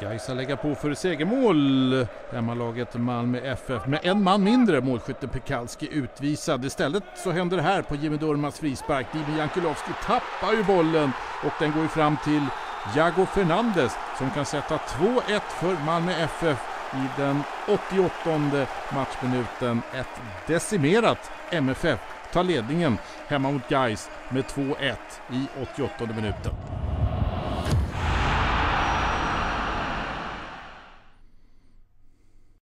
Gaisa lägger på för segermål. Hemmalaget Malmö FF med en man mindre. Målskytten Pekalski utvisad. Istället så händer det här på Jimmy Durmas frispark. Dimi Jankulovski tappar ju bollen och den går ju fram till Jago Fernandes som kan sätta 2-1 för Malmö FF i den 88:e matchminuten. Ett decimerat MFF tar ledningen hemma mot Gais med 2-1 i 88:e minuten.